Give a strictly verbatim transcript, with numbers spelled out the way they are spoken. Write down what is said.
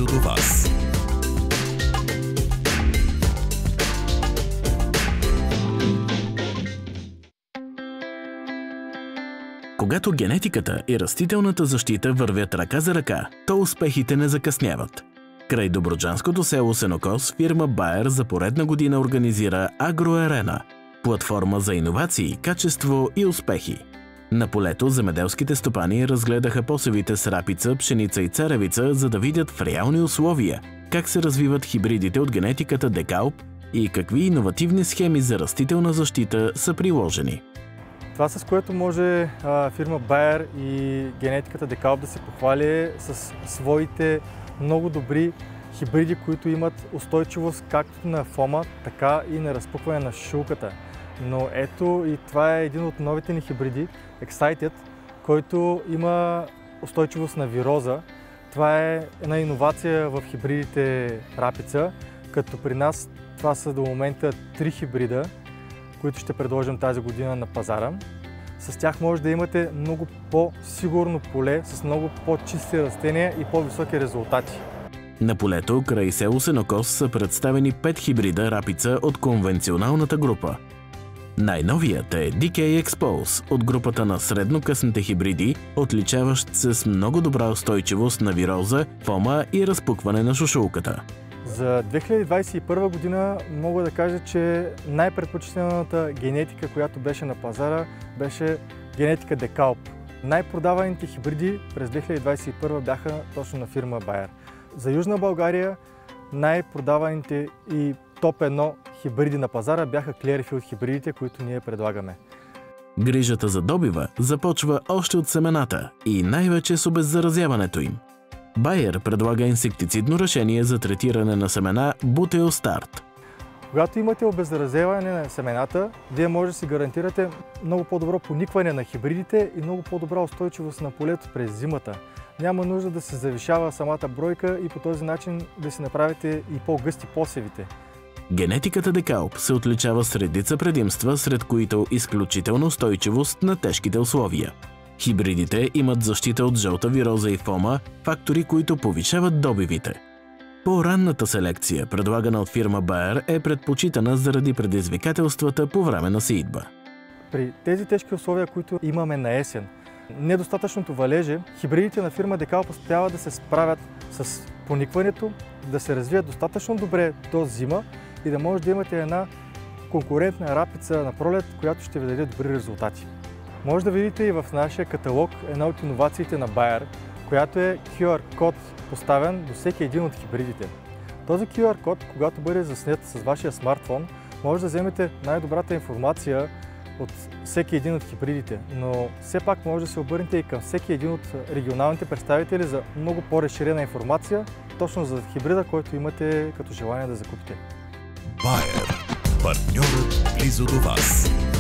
близо до вас. Когато генетиката и растителната защита вървят ръка за ръка, то успехите не закъсняват. Край добруджанското село Сенокос фирма Байер за поредна година организира Агроарена – платформа за иновации, качество и успехи. На полето земеделските стопани разгледаха посевите с рапица, пшеница и царевица, за да видят в реални условия как се развиват хибридите от генетиката Декалп и какви иновативни схеми за растителна защита са приложени. Това, с което може а, фирма Байер и генетиката Декалп да се похвали с своите много добри хибриди, които имат устойчивост както на фома, така и на разпукване на шушулката. Но ето и това е един от новите ни хибриди, Excited, който има устойчивост на вироза. Това е една иновация в хибридите рапица, като при нас това са до момента три хибрида, които ще предложим тази година на пазара. С тях може да имате много по-сигурно поле, с много по-чисти растения и по-високи резултати. На полето край село Сенокос са представени пет хибрида рапица от конвенционалната група. Най-новият е Ди Кей Expose от групата на среднокъсните хибриди, отличаващ се с много добра устойчивост на вироза, фома и разпукване на шушулката. За две хиляди двадесет и първа година мога да кажа, че най-предпочитаната генетика, която беше на пазара, беше генетика Декалп. Най-продаваните хибриди през две хиляди двадесет и първа бяха точно на фирма Байер. За Южна България най-продаваните и топ едно хибриди на пазара бяха Clearfield хибридите, които ние предлагаме. Грижата за добива започва още от семената и най-вече с обеззаразяването им. Байер предлага инсектицидно решение за третиране на семена Бутеостарт. Когато имате обеззаразяване на семената, вие може да си гарантирате много по-добро поникване на хибридите и много по-добра устойчивост на полето през зимата. Няма нужда да се завишава самата бройка и по този начин да си направите и по-гъсти посевите. Генетиката Декалп се отличава с редица предимства, сред които изключителна устойчивост на тежките условия. Хибридите имат защита от жълта вироза и фома, фактори, които повишават добивите. По-ранната селекция, предлагана от фирма Байер, е предпочитана заради предизвикателствата по време на сеитба. При тези тежки условия, които имаме на есен, недостатъчното валеже, хибридите на фирма Декалп успяват да се справят с поникването, да се развият достатъчно добре до зима и да може да имате една конкурентна рапица на пролет, която ще ви даде добри резултати. Може да видите и в нашия каталог една от иновациите на Байер, която е кю ар код, поставен до всеки един от хибридите. Този кю ар код, когато бъде заснет с вашия смартфон, може да вземете най-добрата информация от всеки един от хибридите, но все пак може да се обърнете и към всеки един от регионалните представители за много по-разширена информация, точно за хибрида, който имате като желание да закупите. Байер – партньорът близо до вас.